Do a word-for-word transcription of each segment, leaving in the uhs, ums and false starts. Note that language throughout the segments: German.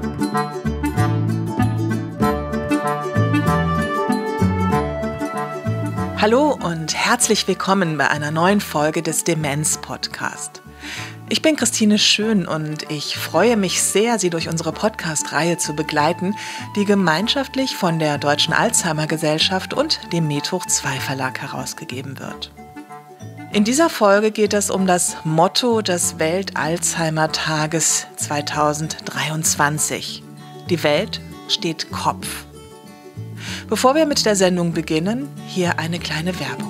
Hallo und herzlich willkommen bei einer neuen Folge des Demenz-Podcast. Ich bin Christine Schön und ich freue mich sehr, Sie durch unsere Podcast-Reihe zu begleiten, die gemeinschaftlich von der Deutschen Alzheimer-Gesellschaft und dem Methoch zwei Verlag herausgegeben wird. In dieser Folge geht es um das Motto des Welt-Alzheimer-Tages zweitausenddreiundzwanzig. Die Welt steht Kopf. Bevor wir mit der Sendung beginnen, hier eine kleine Werbung.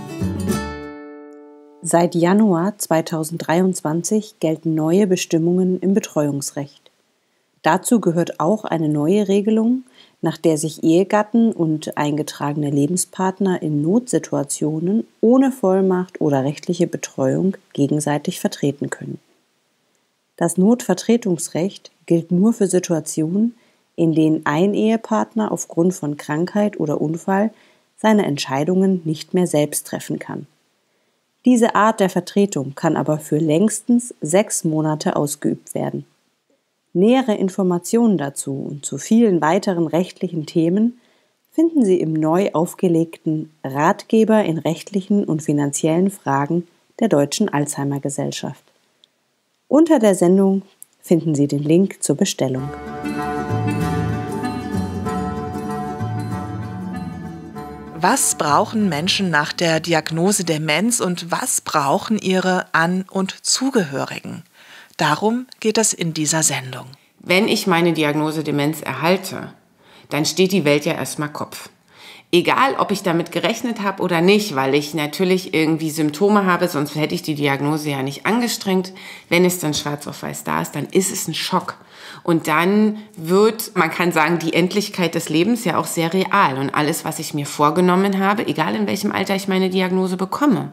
Seit Januar zweitausenddreiundzwanzig gelten neue Bestimmungen im Betreuungsrecht. Dazu gehört auch eine neue Regelung, nach der sich Ehegatten und eingetragene Lebenspartner in Notsituationen ohne Vollmacht oder rechtliche Betreuung gegenseitig vertreten können. Das Notvertretungsrecht gilt nur für Situationen, in denen ein Ehepartner aufgrund von Krankheit oder Unfall seine Entscheidungen nicht mehr selbst treffen kann. Diese Art der Vertretung kann aber für längstens sechs Monate ausgeübt werden. Nähere Informationen dazu und zu vielen weiteren rechtlichen Themen finden Sie im neu aufgelegten Ratgeber in rechtlichen und finanziellen Fragen der Deutschen Alzheimer-Gesellschaft. Unter der Sendung finden Sie den Link zur Bestellung. Was brauchen Menschen nach der Diagnose Demenz und was brauchen ihre An- und Zugehörigen? Darum geht es in dieser Sendung. Wenn ich meine Diagnose Demenz erhalte, dann steht die Welt ja erstmal Kopf. Egal, ob ich damit gerechnet habe oder nicht, weil ich natürlich irgendwie Symptome habe, sonst hätte ich die Diagnose ja nicht angestrengt. Wenn es dann schwarz auf weiß da ist, dann ist es ein Schock. Und dann wird, man kann sagen, die Endlichkeit des Lebens ja auch sehr real. Und alles, was ich mir vorgenommen habe, egal in welchem Alter ich meine Diagnose bekomme,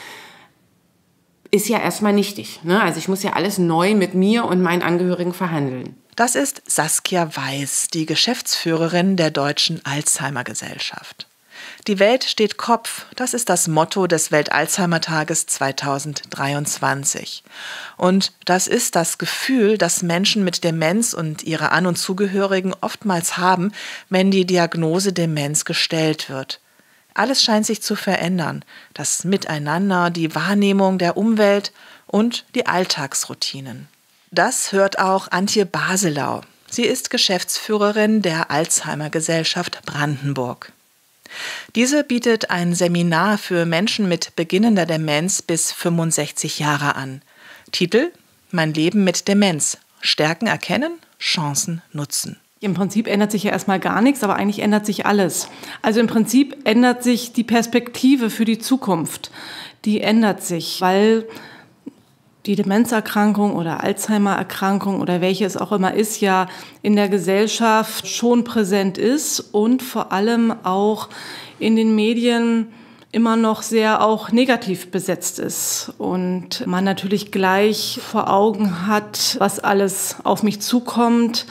ist ja erstmal nichtig. Ne? Also ich muss ja alles neu mit mir und meinen Angehörigen verhandeln. Das ist Saskia Weiß, die Geschäftsführerin der Deutschen Alzheimer-Gesellschaft. Die Welt steht Kopf, das ist das Motto des Welt-Alzheimer-Tages zweitausenddreiundzwanzig. Und das ist das Gefühl, das Menschen mit Demenz und ihre An- und Zugehörigen oftmals haben, wenn die Diagnose Demenz gestellt wird. Alles scheint sich zu verändern, das Miteinander, die Wahrnehmung der Umwelt und die Alltagsroutinen. Das hört auch Antje Baselau. Sie ist Geschäftsführerin der Alzheimer-Gesellschaft Brandenburg. Diese bietet ein Seminar für Menschen mit beginnender Demenz bis fünfundsechzig Jahre an. Titel: Mein Leben mit Demenz. Stärken erkennen, Chancen nutzen. Im Prinzip ändert sich ja erstmal gar nichts, aber eigentlich ändert sich alles. Also im Prinzip ändert sich die Perspektive für die Zukunft. Die ändert sich, weil die Demenzerkrankung oder Alzheimererkrankung oder welche es auch immer ist, ja in der Gesellschaft schon präsent ist und vor allem auch in den Medien immer noch sehr auch negativ besetzt ist. Und man natürlich gleich vor Augen hat, was alles auf mich zukommt.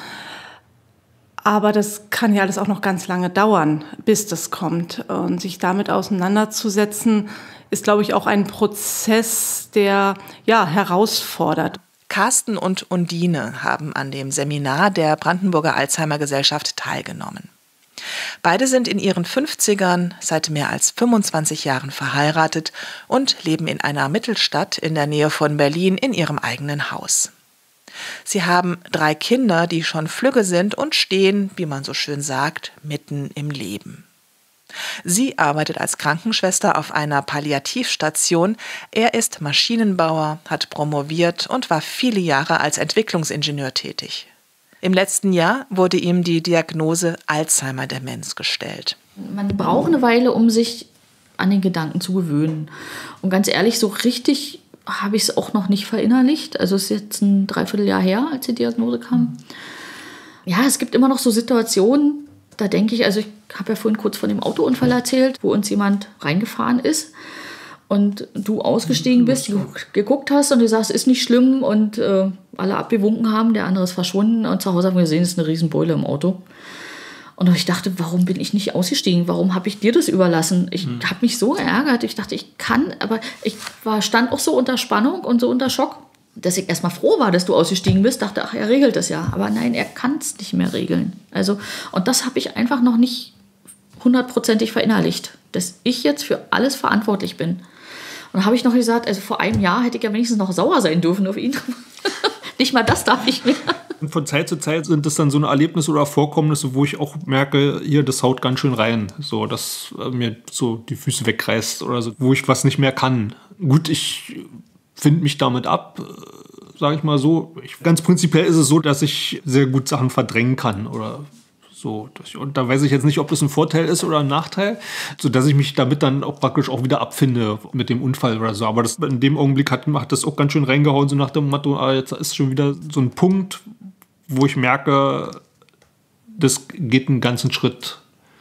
Aber das kann ja alles auch noch ganz lange dauern, bis das kommt. Und sich damit auseinanderzusetzen, ist, glaube ich, auch ein Prozess, der ja herausfordert. Carsten und Undine haben an dem Seminar der Brandenburger Alzheimer-Gesellschaft teilgenommen. Beide sind in ihren fünfzigern, seit mehr als fünfundzwanzig Jahren verheiratet und leben in einer Mittelstadt in der Nähe von Berlin in ihrem eigenen Haus. Sie haben drei Kinder, die schon flügge sind und stehen, wie man so schön sagt, mitten im Leben. Sie arbeitet als Krankenschwester auf einer Palliativstation. Er ist Maschinenbauer, hat promoviert und war viele Jahre als Entwicklungsingenieur tätig. Im letzten Jahr wurde ihm die Diagnose Alzheimer-Demenz gestellt. Man braucht eine Weile, um sich an den Gedanken zu gewöhnen. Und ganz ehrlich, so richtig habe ich es auch noch nicht verinnerlicht. Also es ist jetzt ein Dreivierteljahr her, als die Diagnose kam. Ja, es gibt immer noch so Situationen, da denke ich, also ich habe ja vorhin kurz von dem Autounfall erzählt, wo uns jemand reingefahren ist und du ausgestiegen bist, geguckt hast und du sagst, ist nicht schlimm und äh, alle abgewunken haben, der andere ist verschwunden und zu Hause haben wir gesehen, es ist eine Riesenbeule im Auto. Und ich dachte, warum bin ich nicht ausgestiegen? Warum habe ich dir das überlassen? Ich hm. habe mich so geärgert. Ich dachte, ich kann, aber ich war, stand auch so unter Spannung und so unter Schock. dass ich erstmal froh war, dass du ausgestiegen bist, dachte, ach, er regelt das ja. Aber nein, er kann es nicht mehr regeln. Also, und das habe ich einfach noch nicht hundertprozentig verinnerlicht, dass ich jetzt für alles verantwortlich bin. Und da habe ich noch gesagt, also vor einem Jahr hätte ich ja wenigstens noch sauer sein dürfen auf ihn. Nicht mal das darf ich mehr. Und von Zeit zu Zeit sind das dann so eine Erlebnisse oder Vorkommnisse, wo ich auch merke, hier, das haut ganz schön rein. So, dass äh, mir so die Füße wegreißt oder so, wo ich was nicht mehr kann. Gut, ich finde mich damit ab, äh, sage ich mal so. Ich, ganz prinzipiell ist es so, dass ich sehr gut Sachen verdrängen kann oder so. Und da weiß ich jetzt nicht, ob das ein Vorteil ist oder ein Nachteil, sodass ich mich damit dann auch praktisch auch wieder abfinde mit dem Unfall oder so. Aber das, in dem Augenblick hat, hat das auch ganz schön reingehauen, so nach dem Motto, ah, jetzt ist schon wieder so ein Punkt, wo ich merke, das geht einen ganzen Schritt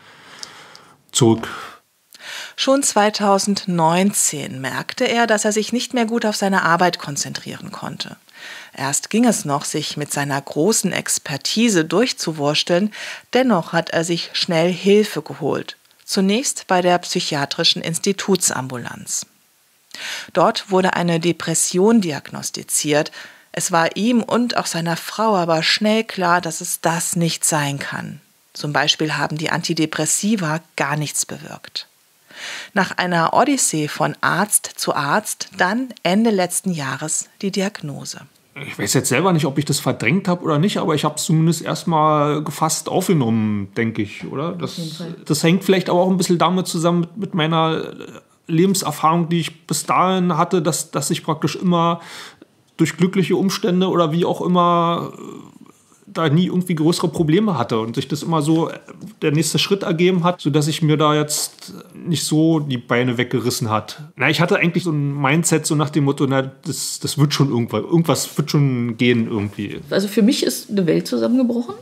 zurück. Schon zweitausendneunzehn merkte er, dass er sich nicht mehr gut auf seine Arbeit konzentrieren konnte. Erst ging es noch, sich mit seiner großen Expertise durchzuwursteln, dennoch hat er sich schnell Hilfe geholt. Zunächst bei der psychiatrischen Institutsambulanz. Dort wurde eine Depression diagnostiziert. Es war ihm und auch seiner Frau aber schnell klar, dass es das nicht sein kann. Zum Beispiel haben die Antidepressiva gar nichts bewirkt. Nach einer Odyssee von Arzt zu Arzt, dann Ende letzten Jahres die Diagnose. Ich weiß jetzt selber nicht, ob ich das verdrängt habe oder nicht, aber ich habe es zumindest erstmal gefasst aufgenommen, denke ich, oder? Das, das hängt vielleicht aber auch ein bisschen damit zusammen mit, mit meiner Lebenserfahrung, die ich bis dahin hatte, dass, dass ich praktisch immer durch glückliche Umstände oder wie auch immer da nie irgendwie größere Probleme hatte und sich das immer so der nächste Schritt ergeben hat, sodass ich mir da jetzt nicht so die Beine weggerissen hat. Na, ich hatte eigentlich so ein Mindset so nach dem Motto, na, das, das wird schon irgendwas, irgendwas wird schon gehen irgendwie. Also für mich ist eine Welt zusammengebrochen.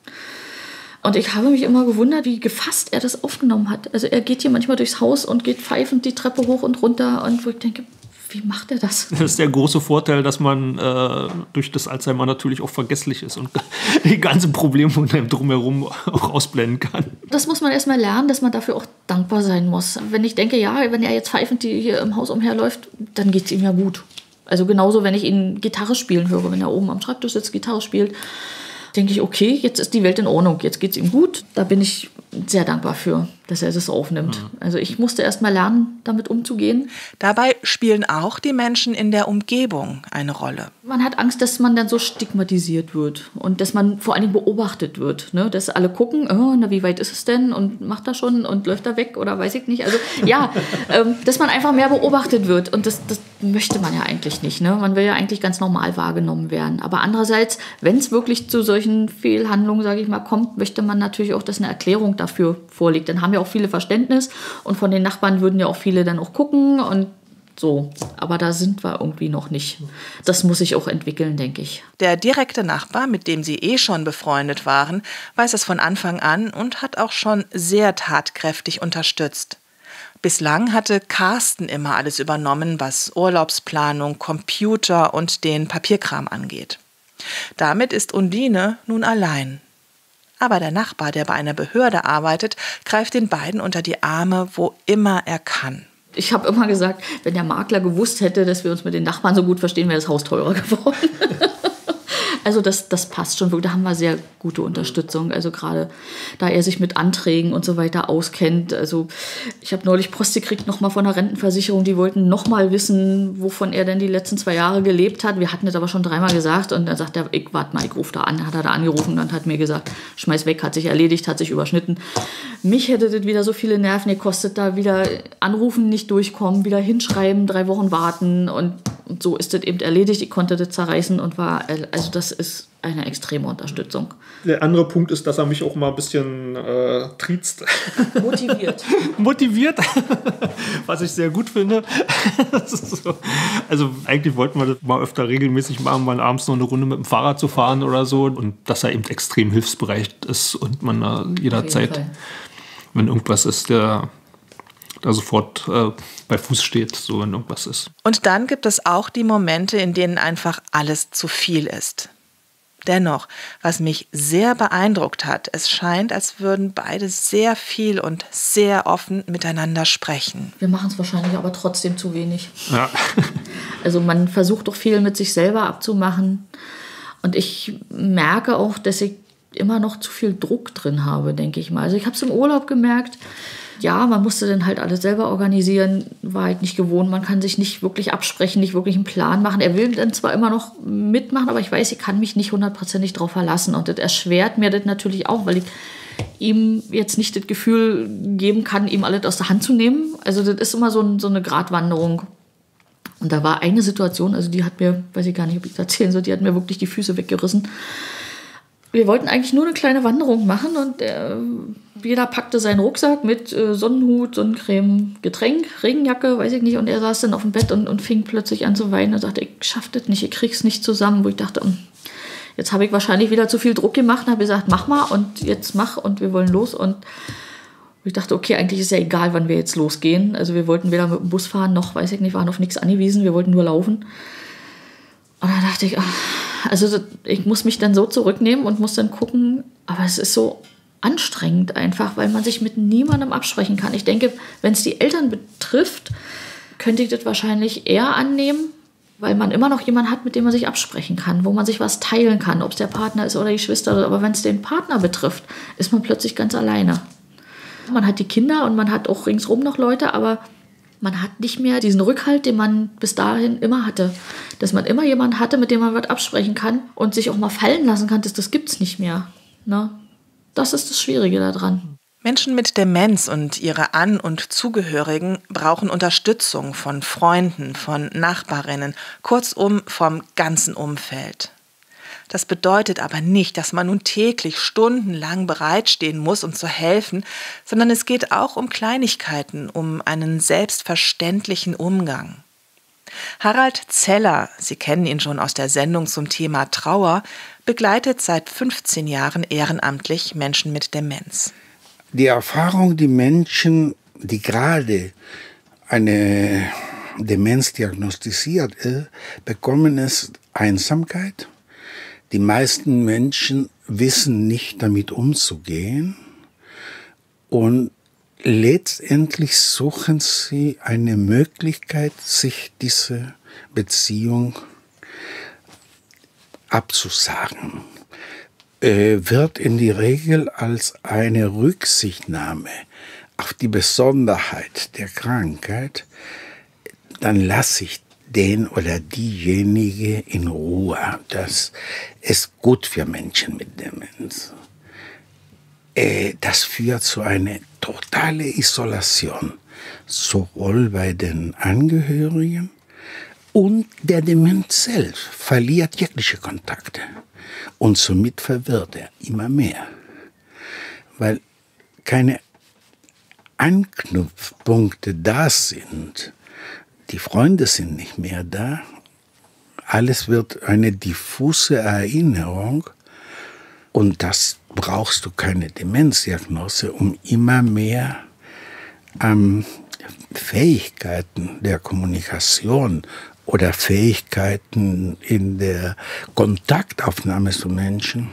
Und ich habe mich immer gewundert, wie gefasst er das aufgenommen hat. Also er geht hier manchmal durchs Haus und geht pfeifend die Treppe hoch und runter und wo ich denke, wie macht er das? Das ist der große Vorteil, dass man äh, durch das Alzheimer natürlich auch vergesslich ist und die ganzen Probleme um einem drumherum auch ausblenden kann. Das muss man erstmal lernen, dass man dafür auch dankbar sein muss. Wenn ich denke, ja, wenn er jetzt pfeifend hier im Haus umherläuft, dann geht es ihm ja gut. Also genauso, wenn ich ihn Gitarre spielen höre, wenn er oben am Schreibtisch sitzt, Gitarre spielt, denke ich, okay, jetzt ist die Welt in Ordnung, jetzt geht es ihm gut. Da bin ich sehr dankbar für, dass er das aufnimmt. Mhm. Also ich musste erst mal lernen, damit umzugehen. Dabei spielen auch die Menschen in der Umgebung eine Rolle. Man hat Angst, dass man dann so stigmatisiert wird und dass man vor allen Dingen beobachtet wird. Ne? Dass alle gucken, oh, na, wie weit ist es denn und macht er schon und läuft er weg oder weiß ich nicht. Also ja, ähm, dass man einfach mehr beobachtet wird und das, das möchte man ja eigentlich nicht. Ne? Man will ja eigentlich ganz normal wahrgenommen werden. Aber andererseits, wenn es wirklich zu solchen Fehlhandlungen, sage ich mal, kommt, möchte man natürlich auch, dass eine Erklärung dafür vorliegt. Dann haben ja auch viele Verständnis und von den Nachbarn würden ja auch viele dann auch gucken und so. Aber da sind wir irgendwie noch nicht. Das muss sich auch entwickeln, denke ich. Der direkte Nachbar, mit dem sie eh schon befreundet waren, weiß es von Anfang an und hat auch schon sehr tatkräftig unterstützt. Bislang hatte Carsten immer alles übernommen, was Urlaubsplanung, Computer und den Papierkram angeht. Damit ist Undine nun allein. Aber der Nachbar, der bei einer Behörde arbeitet, greift den beiden unter die Arme, wo immer er kann. Ich habe immer gesagt, wenn der Makler gewusst hätte, dass wir uns mit den Nachbarn so gut verstehen, wäre das Haus teurer geworden. Also das, das passt schon wirklich. Da haben wir sehr gute Unterstützung. Also gerade da er sich mit Anträgen und so weiter auskennt. Also ich habe neulich Post gekriegt nochmal von der Rentenversicherung. Die wollten nochmal wissen, wovon er denn die letzten zwei Jahre gelebt hat. Wir hatten das aber schon dreimal gesagt. Und dann sagt er, ich warte mal, ich rufe da an. Hat er da angerufen und hat mir gesagt, schmeiß weg, hat sich erledigt, hat sich überschnitten. Mich hätte das wieder so viele Nerven gekostet, da wieder anrufen, nicht durchkommen, wieder hinschreiben, drei Wochen warten. Und, und so ist das eben erledigt. Ich konnte das zerreißen und war, also das ist eine extreme Unterstützung. Der andere Punkt ist, dass er mich auch mal ein bisschen äh, triezt. Motiviert. Motiviert, was ich sehr gut finde. So. Also eigentlich wollten wir das mal öfter regelmäßig machen, mal abends noch eine Runde mit dem Fahrrad zu fahren oder so. Und dass er eben extrem hilfsbereit ist und man da jederzeit, wenn irgendwas ist, der da sofort äh, bei Fuß steht, so wenn irgendwas ist. Und dann gibt es auch die Momente, in denen einfach alles zu viel ist. Dennoch, was mich sehr beeindruckt hat, es scheint, als würden beide sehr viel und sehr offen miteinander sprechen. Wir machen es wahrscheinlich aber trotzdem zu wenig. Ja. Also man versucht doch viel mit sich selber abzumachen. Und ich merke auch, dass ich immer noch zu viel Druck drin habe, denke ich mal. Also ich habe es im Urlaub gemerkt. Ja, man musste dann halt alles selber organisieren, war halt nicht gewohnt. Man kann sich nicht wirklich absprechen, nicht wirklich einen Plan machen. Er will dann zwar immer noch mitmachen, aber ich weiß, ich kann mich nicht hundertprozentig drauf verlassen. Und das erschwert mir das natürlich auch, weil ich ihm jetzt nicht das Gefühl geben kann, ihm alles aus der Hand zu nehmen. Also das ist immer so, ein, so eine Gratwanderung. Und da war eine Situation, also die hat mir, weiß ich gar nicht, ob ich das erzählen soll, die hat mir wirklich die Füße weggerissen. Wir wollten eigentlich nur eine kleine Wanderung machen und äh, jeder packte seinen Rucksack mit äh, Sonnenhut, Sonnencreme, Getränk, Regenjacke, weiß ich nicht. Und er saß dann auf dem Bett und, und fing plötzlich an zu weinen und sagte, ich schaff das nicht, ich krieg's nicht zusammen. Wo ich dachte, jetzt habe ich wahrscheinlich wieder zu viel Druck gemacht und habe gesagt, mach mal und jetzt mach und wir wollen los. Und ich dachte, okay, eigentlich ist ja egal, wann wir jetzt losgehen. Also wir wollten weder mit dem Bus fahren, noch, weiß ich nicht, waren auf nichts angewiesen, wir wollten nur laufen. Und dann dachte ich, ach, also ich muss mich dann so zurücknehmen und muss dann gucken, aber es ist so anstrengend einfach, weil man sich mit niemandem absprechen kann. Ich denke, wenn es die Eltern betrifft, könnte ich das wahrscheinlich eher annehmen, weil man immer noch jemanden hat, mit dem man sich absprechen kann, wo man sich was teilen kann, ob es der Partner ist oder die Schwester. Aber wenn es den Partner betrifft, ist man plötzlich ganz alleine. Man hat die Kinder und man hat auch ringsrum noch Leute, aber man hat nicht mehr diesen Rückhalt, den man bis dahin immer hatte. Dass man immer jemanden hatte, mit dem man was absprechen kann und sich auch mal fallen lassen kann, das, das gibt es nicht mehr. Ne? Das ist das Schwierige daran. Menschen mit Demenz und ihre An- und Zugehörigen brauchen Unterstützung von Freunden, von Nachbarinnen, kurzum vom ganzen Umfeld. Das bedeutet aber nicht, dass man nun täglich stundenlang bereitstehen muss, um zu helfen, sondern es geht auch um Kleinigkeiten, um einen selbstverständlichen Umgang. Harald Zeller, Sie kennen ihn schon aus der Sendung zum Thema Trauer, begleitet seit fünfzehn Jahren ehrenamtlich Menschen mit Demenz. Die Erfahrung, die Menschen, die gerade eine Demenz diagnostiziert ist, bekommen es Einsamkeit. Die meisten Menschen wissen nicht, damit umzugehen. Und letztendlich suchen sie eine Möglichkeit, sich diese Beziehung abzusagen. Äh, wird in der Regel als eine Rücksichtnahme auf die Besonderheit der Krankheit, dann lasse ich den oder diejenige in Ruhe. Das ist gut für Menschen mit Demenz. Äh, das führt zu einer totalen Isolation, sowohl bei den Angehörigen und der Demenz selbst verliert jegliche Kontakte. Und somit verwirrt er immer mehr, weil keine Anknüpfpunkte da sind. Die Freunde sind nicht mehr da. Alles wird eine diffuse Erinnerung. Und das brauchst du keine Demenzdiagnose, um immer mehr ähm, Fähigkeiten der Kommunikation oder Fähigkeiten in der Kontaktaufnahme zu Menschen,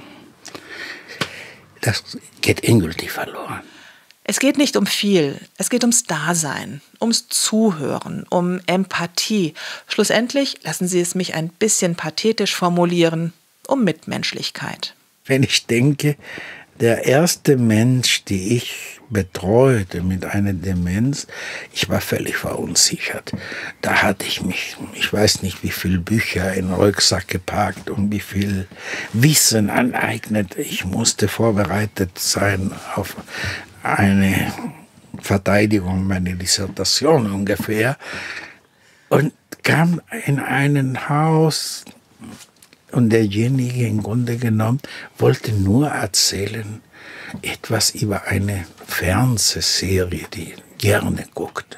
das geht endgültig verloren. Es geht nicht um viel, es geht ums Dasein, ums Zuhören, um Empathie. Schlussendlich, lassen Sie es mich ein bisschen pathetisch formulieren, um Mitmenschlichkeit. Wenn ich denke, der erste Mensch, den ich betreute mit einer Demenz, ich war völlig verunsichert. Da hatte ich mich, ich weiß nicht, wie viele Bücher in den Rucksack gepackt und wie viel Wissen aneignet. Ich musste vorbereitet sein auf eine Verteidigung meiner Dissertation ungefähr und kam in ein Haus und derjenige im Grunde genommen wollte nur erzählen etwas über eine Fernsehserie, die er gerne guckt.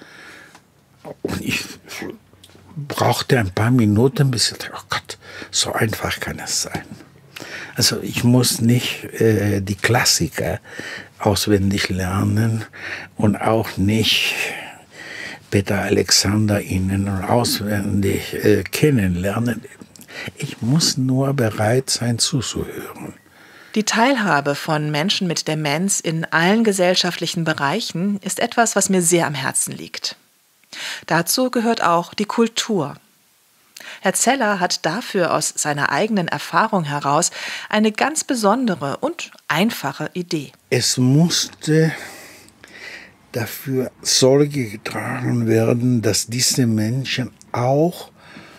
Und ich brauchte ein paar Minuten, bis ich dachte, oh Gott, so einfach kann es sein. Also ich muss nicht äh, die Klassiker auswendig lernen und auch nicht Peter Alexander Ihnen auswendig äh, kennenlernen. Ich muss nur bereit sein, zuzuhören. Die Teilhabe von Menschen mit Demenz in allen gesellschaftlichen Bereichen ist etwas, was mir sehr am Herzen liegt. Dazu gehört auch die Kultur. Herr Zeller hat dafür aus seiner eigenen Erfahrung heraus eine ganz besondere und einfache Idee. Es musste dafür Sorge getragen werden, dass diese Menschen auch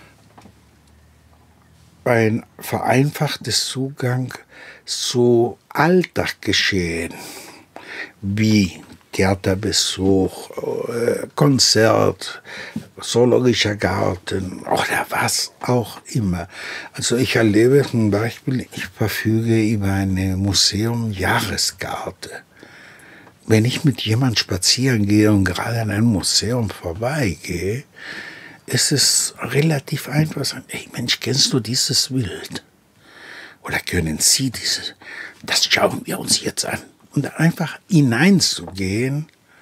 ein vereinfachtes Zugang zu Alltagsgeschehen wie Theaterbesuch, Konzert, Zoologischer Garten oder was auch immer. Also ich erlebe zum Beispiel, ich verfüge über eine Museum-Jahreskarte. Wenn ich mit jemandem spazieren gehe und gerade an einem Museum vorbeigehe, ist es relativ einfach zu sagen, hey Mensch, kennst du dieses Bild? Oder können Sie dieses? Das schauen wir uns jetzt an. Und dann einfach hineinzugehen,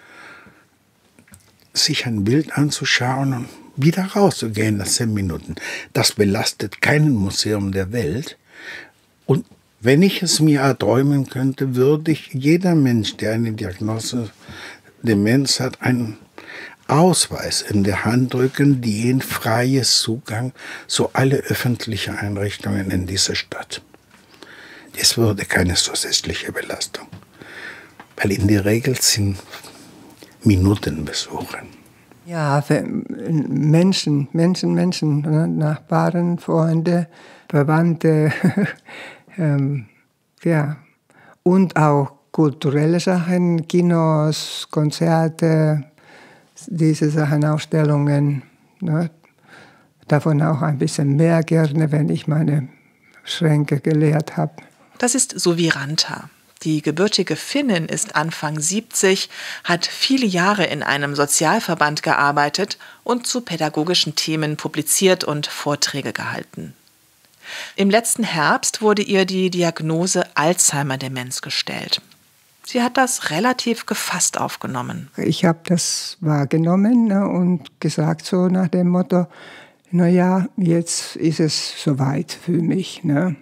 sich ein Bild anzuschauen und wieder rauszugehen nach zehn Minuten. Das belastet kein Museum der Welt. Und wenn ich es mir erträumen könnte, würde ich jeder Mensch, der eine Diagnose Demenz hat, einen Ausweis in der Hand drücken, die ihn freies Zugang zu alle öffentlichen Einrichtungen in dieser Stadt. Es würde keine zusätzliche Belastung, weil in der Regel sind Minutenbesuche. Ja, für Menschen, Menschen, Menschen, Nachbarn, Freunde, Verwandte, ähm, ja, und auch kulturelle Sachen, Kinos, Konzerte, diese Sachen, Ausstellungen, ne? Davon auch ein bisschen mehr gerne, wenn ich meine Schränke geleert habe. Das ist Suviranta. Die gebürtige Finnin ist Anfang siebzig, hat viele Jahre in einem Sozialverband gearbeitet und zu pädagogischen Themen publiziert und Vorträge gehalten. Im letzten Herbst wurde ihr die Diagnose Alzheimer-Demenz gestellt. Sie hat das relativ gefasst aufgenommen. Ich habe das wahrgenommen, ne, und gesagt so nach dem Motto, na ja, jetzt ist es soweit für mich. Ne?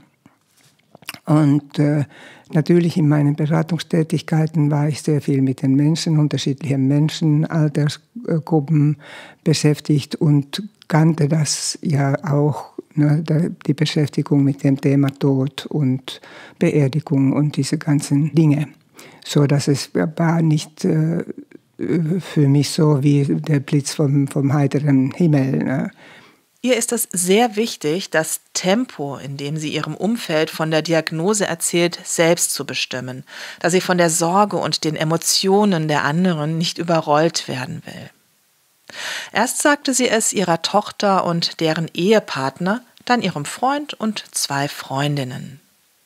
Und äh, natürlich in meinen Beratungstätigkeiten war ich sehr viel mit den Menschen, unterschiedlichen Menschen, Altersgruppen beschäftigt und kannte das ja auch, ne, die Beschäftigung mit dem Thema Tod und Beerdigung und diese ganzen Dinge. So dass es war nicht äh, für mich so wie der Blitz vom, vom heiteren Himmel. Ne? Ihr ist es sehr wichtig, das Tempo, in dem sie ihrem Umfeld von der Diagnose erzählt, selbst zu bestimmen, da sie von der Sorge und den Emotionen der anderen nicht überrollt werden will. Erst sagte sie es ihrer Tochter und deren Ehepartner, dann ihrem Freund und zwei Freundinnen.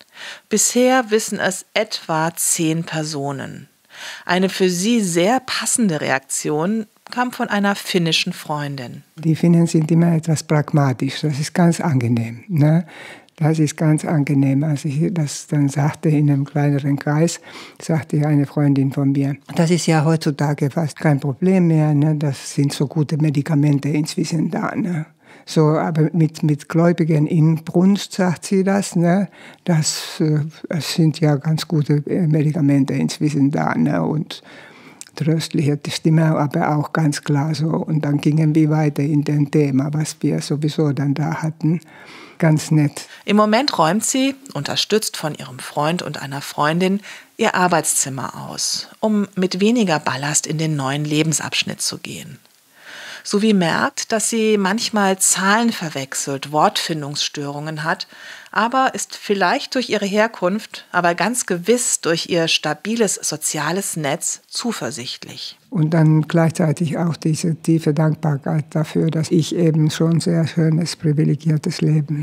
Bisher wissen es etwa zehn Personen. Eine für sie sehr passende Reaktion kam von einer finnischen Freundin. Die Finnen sind immer etwas pragmatisch, das ist ganz angenehm. Ne? Das ist ganz angenehm. Als ich das dann sagte in einem kleineren Kreis, sagte eine Freundin von mir, das ist ja heutzutage fast kein Problem mehr, ne? Das sind so gute Medikamente inzwischen da. Ne? So, aber mit, mit Gläubigen in Brunst, sagt sie das, ne? Das, das sind ja ganz gute Medikamente inzwischen da. Ne? Und tröstliche Stimme, aber auch ganz klar so. Und dann gingen wir weiter in dem Thema, was wir sowieso dann da hatten. Ganz nett. Im Moment räumt sie, unterstützt von ihrem Freund und einer Freundin, ihr Arbeitszimmer aus, um mit weniger Ballast in den neuen Lebensabschnitt zu gehen. Sowie merkt, dass sie manchmal Zahlen verwechselt, Wortfindungsstörungen hat, aber ist vielleicht durch ihre Herkunft, aber ganz gewiss durch ihr stabiles soziales Netz zuversichtlich. Und dann gleichzeitig auch diese tiefe Dankbarkeit dafür, dass ich eben schon sehr schönes, privilegiertes Leben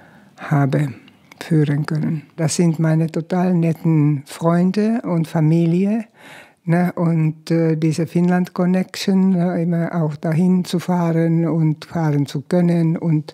habe führen können. Das sind meine total netten Freunde und Familie. Ne, und äh, diese Finnland-Connection, ne, immer auch dahin zu fahren und fahren zu können. Und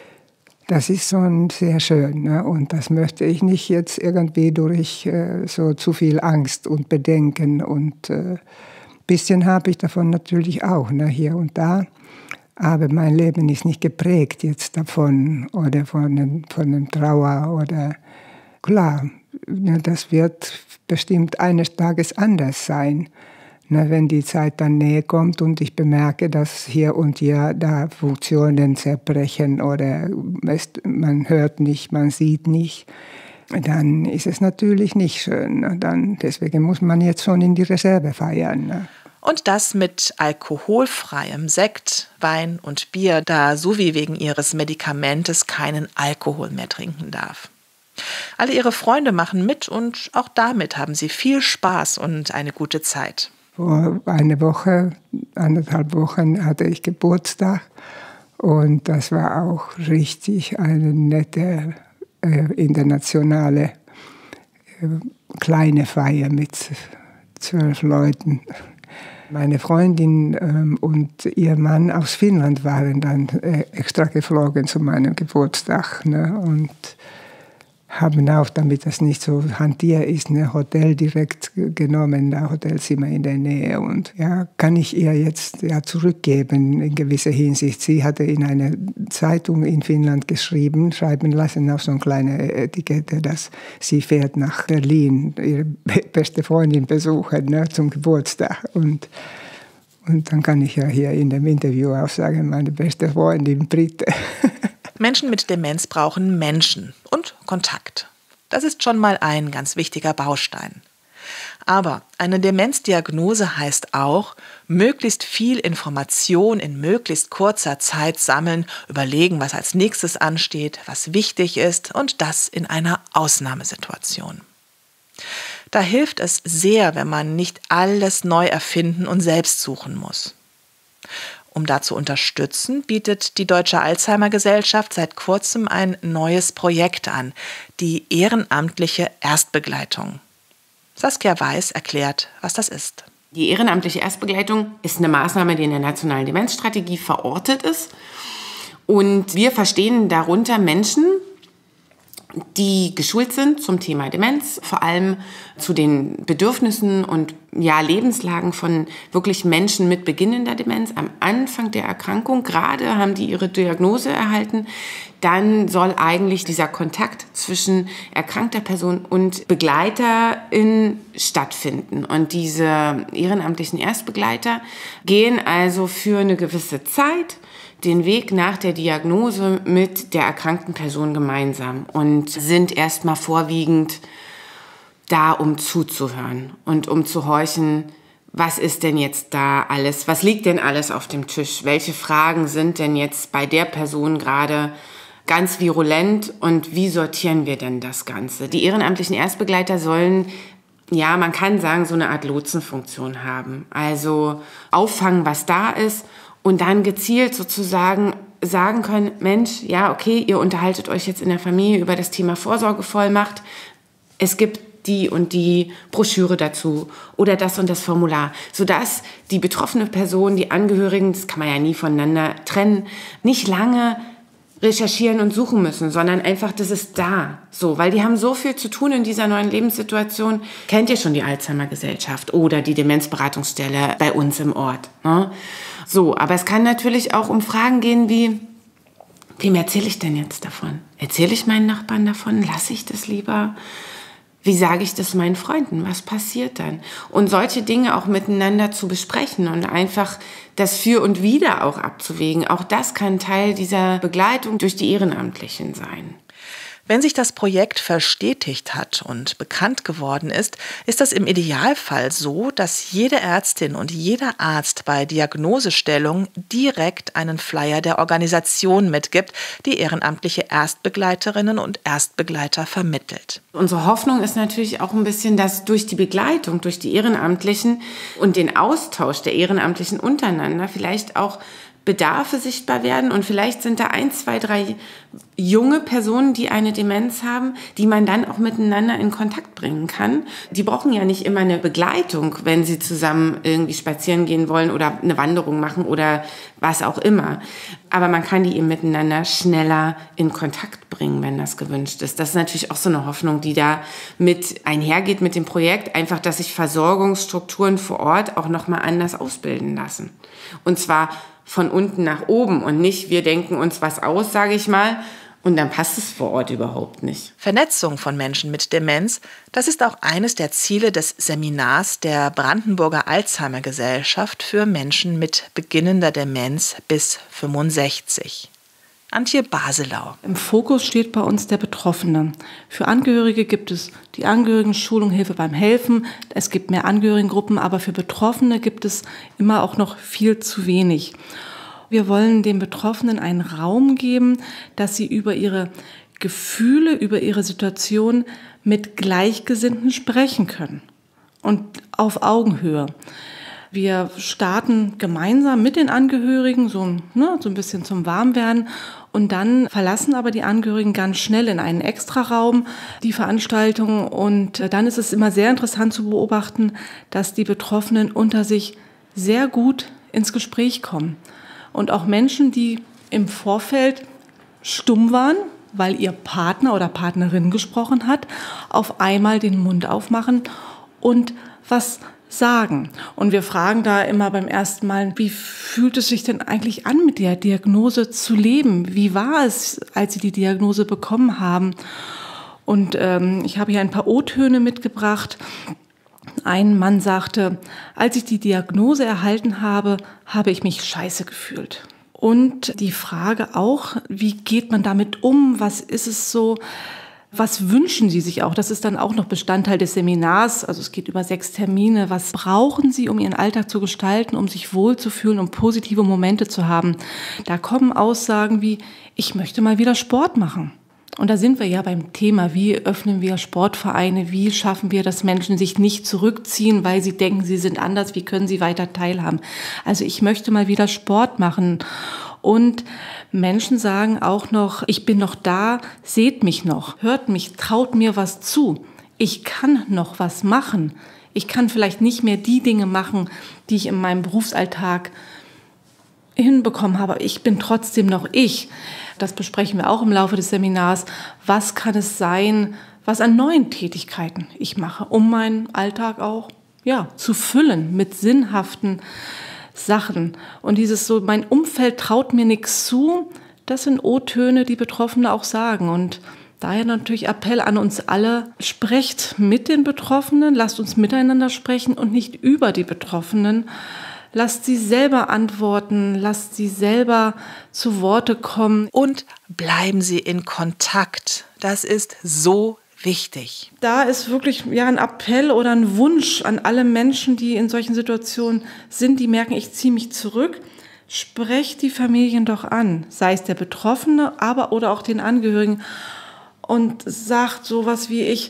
das ist schon sehr schön. Ne? Und das möchte ich nicht jetzt irgendwie durch äh, so zu viel Angst und Bedenken. Und ein äh, bisschen habe ich davon natürlich auch, ne, hier und da. Aber mein Leben ist nicht geprägt jetzt davon oder von dem, von dem Trauer oder klar. Das wird bestimmt eines Tages anders sein. Na, wenn die Zeit dann näher kommt und ich bemerke, dass hier und hier da Funktionen zerbrechen oder es, man hört nicht, man sieht nicht, dann ist es natürlich nicht schön. Dann, deswegen muss man jetzt schon in die Reserve feiern. Ne? Und das mit alkoholfreiem Sekt, Wein und Bier, da Suvi wegen ihres Medikamentes keinen Alkohol mehr trinken darf. Alle ihre Freunde machen mit und auch damit haben sie viel Spaß und eine gute Zeit. Vor einer Woche, anderthalb Wochen hatte ich Geburtstag und das war auch richtig eine nette äh, internationale äh, kleine Feier mit zwölf Leuten. Meine Freundin ähm, und ihr Mann aus Finnland waren dann äh, extra geflogen zu meinem Geburtstag, ne? Und haben auch, damit das nicht so hantier ist, ein Hotel direkt genommen, ein Hotelzimmer in der Nähe. Und ja, kann ich ihr jetzt ja zurückgeben in gewisser Hinsicht. Sie hatte in einer Zeitung in Finnland geschrieben, schreiben lassen auf so eine kleine Etikette, dass sie fährt nach Berlin, ihre beste Freundin besuchen, ne, zum Geburtstag. Und, und dann kann ich ja hier in dem Interview auch sagen, meine beste Freundin Britte. Menschen mit Demenz brauchen Menschen und Kontakt. Das ist schon mal ein ganz wichtiger Baustein. Aber eine Demenzdiagnose heißt auch, möglichst viel Information in möglichst kurzer Zeit sammeln, überlegen, was als nächstes ansteht, was wichtig ist und das in einer Ausnahmesituation. Da hilft es sehr, wenn man nicht alles neu erfinden und selbst suchen muss. Um da zu unterstützen, bietet die Deutsche Alzheimer-Gesellschaft seit kurzem ein neues Projekt an, die ehrenamtliche Erstbegleitung. Saskia Weiß erklärt, was das ist. Die ehrenamtliche Erstbegleitung ist eine Maßnahme, die in der Nationalen Demenzstrategie verortet ist. Und wir verstehen darunter Menschen, die geschult sind zum Thema Demenz, vor allem zu den Bedürfnissen und ja, Lebenslagen von wirklich Menschen mit beginnender Demenz am Anfang der Erkrankung. Gerade haben die ihre Diagnose erhalten. Dann soll eigentlich dieser Kontakt zwischen erkrankter Person und Begleiterin stattfinden. Und diese ehrenamtlichen Erstbegleiter gehen also für eine gewisse Zeit den Weg nach der Diagnose mit der erkrankten Person gemeinsam und sind erstmal vorwiegend da, um zuzuhören und um zu horchen, was ist denn jetzt da alles, was liegt denn alles auf dem Tisch, welche Fragen sind denn jetzt bei der Person gerade ganz virulent und wie sortieren wir denn das Ganze? Die ehrenamtlichen Erstbegleiter sollen, ja, man kann sagen, so eine Art Lotsenfunktion haben, also auffangen, was da ist, und dann gezielt sozusagen sagen können, Mensch, ja, okay, ihr unterhaltet euch jetzt in der Familie über das Thema Vorsorgevollmacht. Es gibt die und die Broschüre dazu oder das und das Formular, sodass die betroffene Person, die Angehörigen, das kann man ja nie voneinander trennen, nicht lange recherchieren und suchen müssen, sondern einfach, das ist da. So, weil die haben so viel zu tun in dieser neuen Lebenssituation. Kennt ihr schon die Alzheimer-Gesellschaft oder die Demenzberatungsstelle bei uns im Ort, ne? So, aber es kann natürlich auch um Fragen gehen wie, wem erzähle ich denn jetzt davon? Erzähle ich meinen Nachbarn davon? Lasse ich das lieber? Wie sage ich das meinen Freunden? Was passiert dann? Und solche Dinge auch miteinander zu besprechen und einfach das Für und Wider auch abzuwägen. Auch das kann Teil dieser Begleitung durch die Ehrenamtlichen sein. Wenn sich das Projekt verstetigt hat und bekannt geworden ist, ist das im Idealfall so, dass jede Ärztin und jeder Arzt bei Diagnosestellung direkt einen Flyer der Organisation mitgibt, die ehrenamtliche Erstbegleiterinnen und Erstbegleiter vermittelt. Unsere Hoffnung ist natürlich auch ein bisschen, dass durch die Begleitung, durch die Ehrenamtlichen und den Austausch der Ehrenamtlichen untereinander vielleicht auch Bedarfe sichtbar werden und vielleicht sind da ein, zwei, drei junge Personen, die eine Demenz haben, die man dann auch miteinander in Kontakt bringen kann. Die brauchen ja nicht immer eine Begleitung, wenn sie zusammen irgendwie spazieren gehen wollen oder eine Wanderung machen oder was auch immer. Aber man kann die eben miteinander schneller in Kontakt bringen, wenn das gewünscht ist. Das ist natürlich auch so eine Hoffnung, die da mit einhergeht mit dem Projekt, einfach, dass sich Versorgungsstrukturen vor Ort auch nochmal anders ausbilden lassen. Und zwar von unten nach oben und nicht, wir denken uns was aus, sage ich mal, Und dann passt es vor Ort überhaupt nicht. Vernetzung von Menschen mit Demenz, das ist auch eines der Ziele des Seminars der Brandenburger Alzheimer Gesellschaft für Menschen mit beginnender Demenz bis fünfundsechzig. Antje Baselau. Im Fokus steht bei uns der Betroffene. Für Angehörige gibt es die Angehörigenschulung, Hilfe beim Helfen. Es gibt mehr Angehörigengruppen, aber für Betroffene gibt es immer auch noch viel zu wenig. Wir wollen den Betroffenen einen Raum geben, dass sie über ihre Gefühle, über ihre Situation mit Gleichgesinnten sprechen können und auf Augenhöhe. Wir starten gemeinsam mit den Angehörigen, so, ne, so ein bisschen zum Warmwerden, und dann verlassen aber die Angehörigen ganz schnell in einen Extraraum die Veranstaltung. Und dann ist es immer sehr interessant zu beobachten, dass die Betroffenen unter sich sehr gut ins Gespräch kommen. Und auch Menschen, die im Vorfeld stumm waren, weil ihr Partner oder Partnerin gesprochen hat, auf einmal den Mund aufmachen und was sagen. Und wir fragen da immer beim ersten Mal, wie fühlt es sich denn eigentlich an, mit der Diagnose zu leben? Wie war es, als Sie die Diagnose bekommen haben? Und ähm, ich habe hier ein paar O-Töne mitgebracht. Ein Mann sagte, als ich die Diagnose erhalten habe, habe ich mich scheiße gefühlt. Und die Frage auch, wie geht man damit um? Was ist es so? Was wünschen Sie sich auch? Das ist dann auch noch Bestandteil des Seminars. Also es geht über sechs Termine. Was brauchen Sie, um Ihren Alltag zu gestalten, um sich wohlzufühlen, um positive Momente zu haben? Da kommen Aussagen wie, ich möchte mal wieder Sport machen. Und da sind wir ja beim Thema, wie öffnen wir Sportvereine, wie schaffen wir, dass Menschen sich nicht zurückziehen, weil sie denken, sie sind anders, wie können sie weiter teilhaben. Also ich möchte mal wieder Sport machen. Und Menschen sagen auch noch, ich bin noch da, seht mich noch, hört mich, traut mir was zu. Ich kann noch was machen. Ich kann vielleicht nicht mehr die Dinge machen, die ich in meinem Berufsalltag hinbekommen habe. Ich bin trotzdem noch ich. Das besprechen wir auch im Laufe des Seminars. Was kann es sein, was an neuen Tätigkeiten ich mache, um meinen Alltag auch ja, zu füllen mit sinnhaften Sachen. Und dieses so, mein Umfeld traut mir nichts zu, das sind O-Töne, die Betroffene auch sagen. Und daher natürlich Appell an uns alle, sprecht mit den Betroffenen, lasst uns miteinander sprechen und nicht über die Betroffenen. Lasst sie selber antworten, lasst sie selber zu Worte kommen. Und bleiben Sie in Kontakt. Das ist so wichtig. Da ist wirklich ja, ein Appell oder ein Wunsch an alle Menschen, die in solchen Situationen sind, die merken, ich ziehe mich zurück. Sprecht die Familien doch an, sei es der Betroffene, aber oder auch den Angehörigen, und sagt sowas wie ich,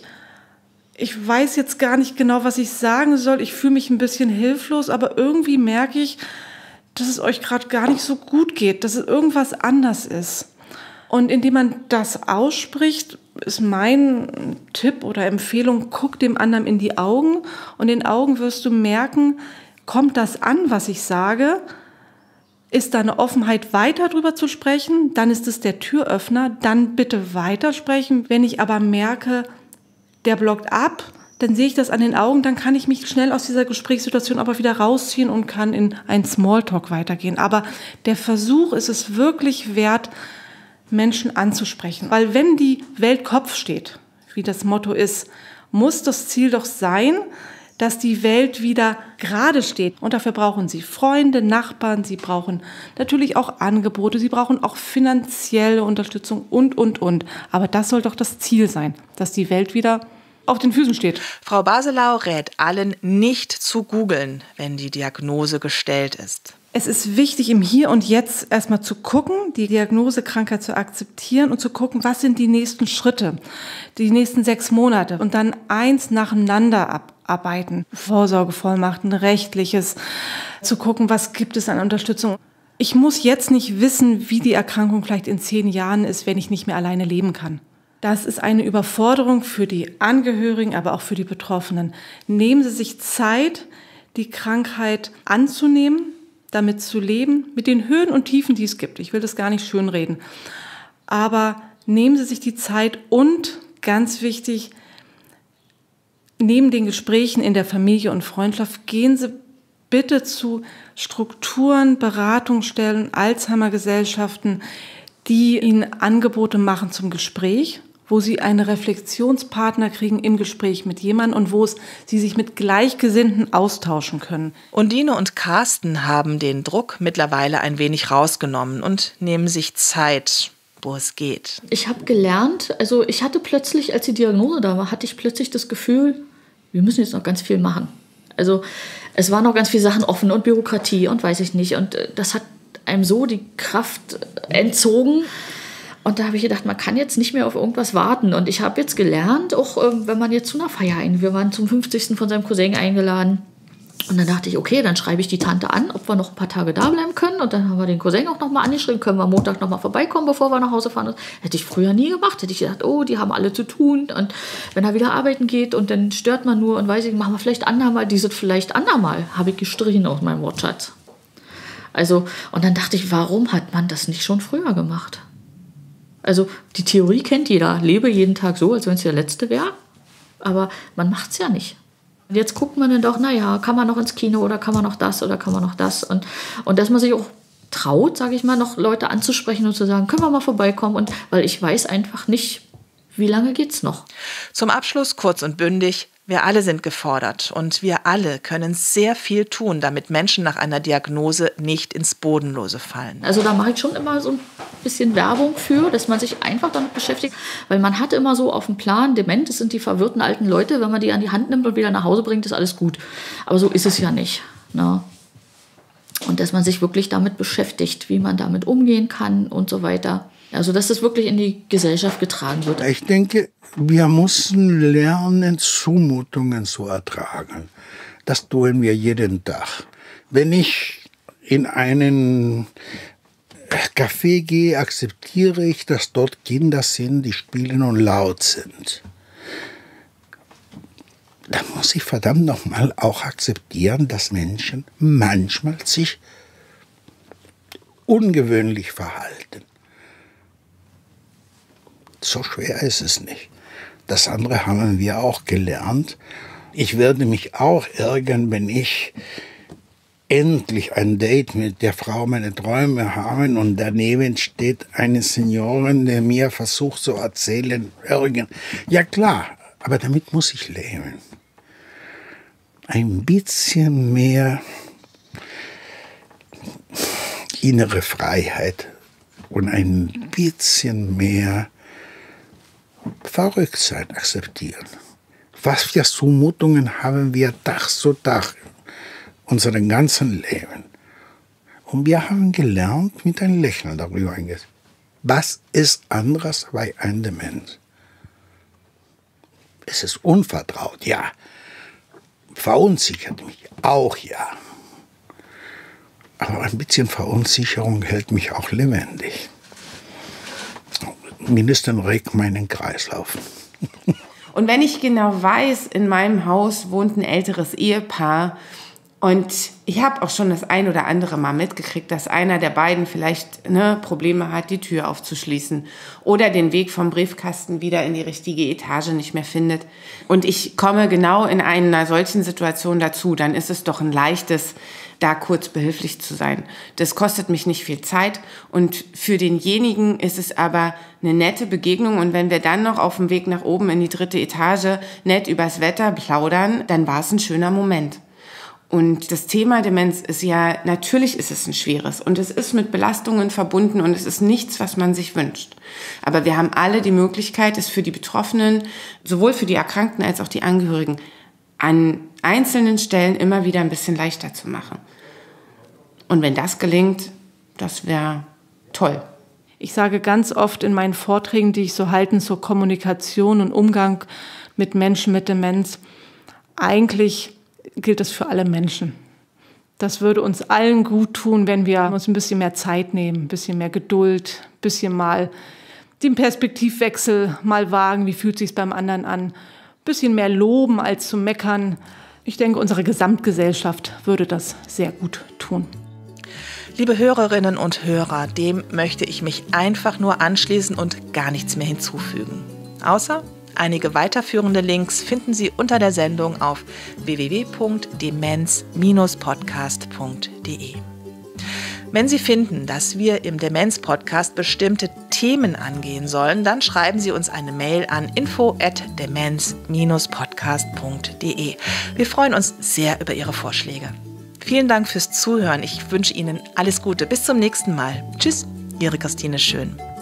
ich weiß jetzt gar nicht genau, was ich sagen soll, ich fühle mich ein bisschen hilflos, aber irgendwie merke ich, dass es euch gerade gar nicht so gut geht, dass es irgendwas anders ist. Und indem man das ausspricht, ist mein Tipp oder Empfehlung, guck dem anderen in die Augen und in den Augen wirst du merken, kommt das an, was ich sage? Ist da eine Offenheit, weiter drüber zu sprechen? Dann ist es der Türöffner, dann bitte weitersprechen. Wenn ich aber merke, der blockt ab, dann sehe ich das an den Augen, dann kann ich mich schnell aus dieser Gesprächssituation aber wieder rausziehen und kann in einen Smalltalk weitergehen. Aber der Versuch ist es wirklich wert, Menschen anzusprechen. Weil wenn die Welt Kopf steht, wie das Motto ist, muss das Ziel doch sein, dass die Welt wieder gerade steht. Und dafür brauchen sie Freunde, Nachbarn, sie brauchen natürlich auch Angebote, sie brauchen auch finanzielle Unterstützung und, und, und. Aber das soll doch das Ziel sein, dass die Welt wieder auf den Füßen steht. Frau Baselau rät allen, nicht zu googeln, wenn die Diagnose gestellt ist. Es ist wichtig, im Hier und Jetzt erstmal zu gucken, die Diagnosekrankheit zu akzeptieren und zu gucken, was sind die nächsten Schritte, die nächsten sechs Monate und dann eins nacheinander abarbeiten. Vorsorgevollmachten, rechtliches, zu gucken, was gibt es an Unterstützung. Ich muss jetzt nicht wissen, wie die Erkrankung vielleicht in zehn Jahren ist, wenn ich nicht mehr alleine leben kann. Das ist eine Überforderung für die Angehörigen, aber auch für die Betroffenen. Nehmen Sie sich Zeit, die Krankheit anzunehmen, damit zu leben, mit den Höhen und Tiefen, die es gibt. Ich will das gar nicht schönreden. Aber nehmen Sie sich die Zeit und, ganz wichtig, neben den Gesprächen in der Familie und Freundschaft, gehen Sie bitte zu Strukturen, Beratungsstellen, Alzheimer-Gesellschaften, die ihnen Angebote machen zum Gespräch, wo sie einen Reflexionspartner kriegen im Gespräch mit jemandem und wo es, sie sich mit Gleichgesinnten austauschen können. Undine und Carsten haben den Druck mittlerweile ein wenig rausgenommen und nehmen sich Zeit, wo es geht. Ich habe gelernt, also ich hatte plötzlich, als die Diagnose da war, hatte ich plötzlich das Gefühl, wir müssen jetzt noch ganz viel machen. Also es waren noch ganz viele Sachen offen und Bürokratie und weiß ich nicht. Und das hat einem so die Kraft entzogen. Und da habe ich gedacht, man kann jetzt nicht mehr auf irgendwas warten. Und ich habe jetzt gelernt, auch wenn man jetzt zu einer Feier ein, wir waren zum fünfzigsten von seinem Cousin eingeladen. Und dann dachte ich, okay, dann schreibe ich die Tante an, ob wir noch ein paar Tage da bleiben können. Und dann haben wir den Cousin auch noch mal angeschrieben, können wir Montag noch mal vorbeikommen, bevor wir nach Hause fahren. Das hätte ich früher nie gemacht. Hätte ich gedacht, oh, die haben alle zu tun. Und wenn er wieder arbeiten geht und dann stört man nur und weiß ich, machen wir vielleicht andermal, dieses vielleicht andermal, habe ich gestrichen aus meinem Wortschatz. Also, und dann dachte ich, warum hat man das nicht schon früher gemacht? Also die Theorie kennt jeder, lebe jeden Tag so, als wenn es der letzte wäre. Aber man macht es ja nicht. Und jetzt guckt man dann doch, naja, kann man noch ins Kino oder kann man noch das oder kann man noch das. Und, und dass man sich auch traut, sage ich mal, noch Leute anzusprechen und zu sagen, können wir mal vorbeikommen. Und weil ich weiß einfach nicht, wie lange geht's noch. Zum Abschluss kurz und bündig. Wir alle sind gefordert und wir alle können sehr viel tun, damit Menschen nach einer Diagnose nicht ins Bodenlose fallen. Also da mache ich schon immer so ein bisschen Werbung für, dass man sich einfach damit beschäftigt, weil man hat immer so auf dem Plan, dement, das sind die verwirrten alten Leute, wenn man die an die Hand nimmt und wieder nach Hause bringt, ist alles gut. Aber so ist es ja nicht. Ne? Und dass man sich wirklich damit beschäftigt, wie man damit umgehen kann und so weiter. Also dass das wirklich in die Gesellschaft getragen wird. Ich denke, wir müssen lernen, Zumutungen zu ertragen. Das tun wir jeden Tag. Wenn ich in einen Café gehe, akzeptiere ich, dass dort Kinder sind, die spielen und laut sind. Da muss ich verdammt nochmal auch akzeptieren, dass Menschen manchmal sich ungewöhnlich verhalten. So schwer ist es nicht. Das andere haben wir auch gelernt. Ich werde mich auch ärgern, wenn ich endlich ein Date mit der Frau meiner Träume habe und daneben steht eine Seniorin, die mir versucht zu erzählen, ärgern. Ja klar, aber damit muss ich leben. Ein bisschen mehr innere Freiheit und ein bisschen mehr Verrücktsein akzeptieren. Was für Zumutungen haben wir Tag zu Tag unseren ganzen Leben. Und wir haben gelernt, mit einem Lächeln darüber eingehen. Was ist anderes bei einem Demenz? Es ist unvertraut, ja. Verunsichert mich auch, ja. Aber ein bisschen Verunsicherung hält mich auch lebendig. Mindestens regt meinen Kreislauf. Und wenn ich genau weiß, in meinem Haus wohnt ein älteres Ehepaar und ich habe auch schon das ein oder andere Mal mitgekriegt, dass einer der beiden vielleicht ne, Probleme hat, die Tür aufzuschließen oder den Weg vom Briefkasten wieder in die richtige Etage nicht mehr findet. Und ich komme genau in einer solchen Situation dazu, dann ist es doch ein leichtes, da kurz behilflich zu sein. Das kostet mich nicht viel Zeit und für denjenigen ist es aber eine nette Begegnung und wenn wir dann noch auf dem Weg nach oben in die dritte Etage nett übers Wetter plaudern, dann war es ein schöner Moment. Und das Thema Demenz ist ja, natürlich ist es ein schweres und es ist mit Belastungen verbunden und es ist nichts, was man sich wünscht. Aber wir haben alle die Möglichkeit, es für die Betroffenen, sowohl für die Erkrankten als auch die Angehörigen, an einzelnen Stellen immer wieder ein bisschen leichter zu machen. Und wenn das gelingt, das wäre toll. Ich sage ganz oft in meinen Vorträgen, die ich so halte zur Kommunikation und Umgang mit Menschen mit Demenz, eigentlich gilt das für alle Menschen. Das würde uns allen gut tun, wenn wir uns ein bisschen mehr Zeit nehmen, ein bisschen mehr Geduld, ein bisschen mal den Perspektivwechsel mal wagen, wie fühlt es sich beim anderen an, ein bisschen mehr loben als zu meckern. Ich denke, unsere Gesamtgesellschaft würde das sehr gut tun. Liebe Hörerinnen und Hörer, dem möchte ich mich einfach nur anschließen und gar nichts mehr hinzufügen. Außer einige weiterführende Links finden Sie unter der Sendung auf w w w punkt demenz Bindestrich podcast punkt d e. Wenn Sie finden, dass wir im Demenz-Podcast bestimmte Themen angehen sollen, dann schreiben Sie uns eine Mail an info at demenz dash podcast punkt de. Wir freuen uns sehr über Ihre Vorschläge. Vielen Dank fürs Zuhören. Ich wünsche Ihnen alles Gute. Bis zum nächsten Mal. Tschüss, Ihre Christine Schön.